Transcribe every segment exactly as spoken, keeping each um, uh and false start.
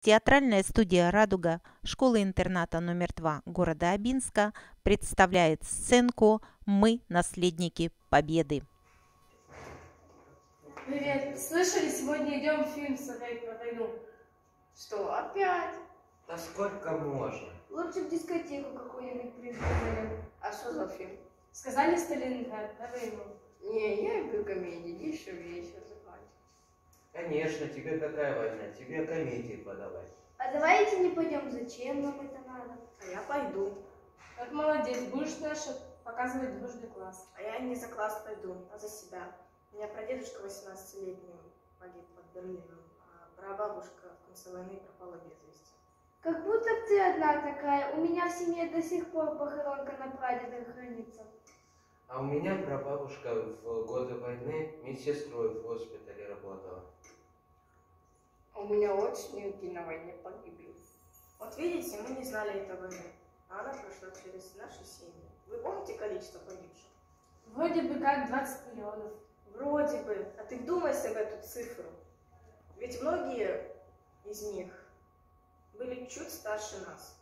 Театральная студия «Радуга» школы-интерната номер два города Абинска представляет сценку «Мы – наследники Победы». Привет. Слышали, сегодня идем фильм смотреть про войну. Что, опять? Да сколько можно? Лучше в дискотеку какую-нибудь придумали. А что за фильм? Сказали Сталинград, давай его. Не, я люблю комедии, дешевле еще заплатить. Конечно, тебе какая война? Тебе комедии подавать. А давайте не пойдем, зачем нам это надо? А я пойду. Вот молодец, будешь наш показывать дружный класс. А я не за класс пойду, а за себя. У меня прадедушка восемнадцатилетний погиб под Берлином, а прабабушка в конце войны пропала без вести. Как будто ты одна такая. У меня в семье до сих пор похоронка на прадедах хранится. А у меня прабабушка в годы войны медсестрой в госпитале работала. А у меня родственники на войне погибли. Вот видите, мы не знали этой войны, а она прошла через наши семьи. Вы помните количество погибших? Вроде бы как двадцать миллионов. Вроде бы. А ты вдумайся в эту цифру. Ведь многие из них были чуть старше нас.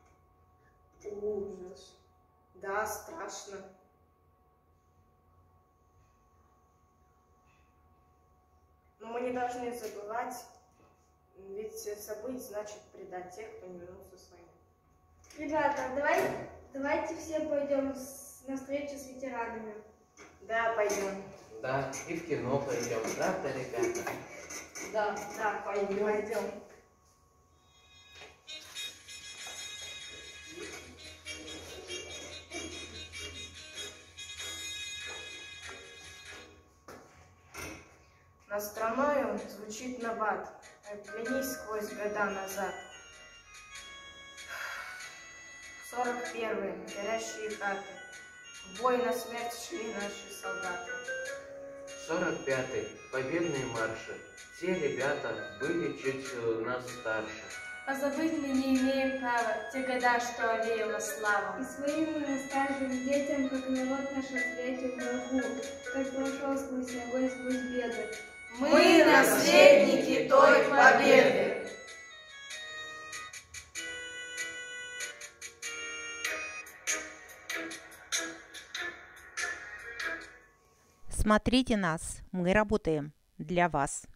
Ужас. Да, страшно. Но мы не должны забывать, ведь забыть значит предать тех, кто не вернулся с войны. Ребята, давай, давайте все пойдем с, на встречу с ветеранами. Да, пойдем. Да, и в кино пойдем, правда, ребята? Да, да, пойдем. Пойдем. Над страною звучит набат, оглянись сквозь года назад. Сорок первый, горящие хаты, в бой на смерть шли наши солдаты. сорок пятый, победные марши. Те ребята были чуть нас старше. Позабыть мы не имеем права те года, что овеяла слава. И своим мы расскажем детям, как народ наш ответил врагу, как прошел сквозь огонь, сквозь беды. Мы наследники той победы. Смотрите нас, мы работаем для вас.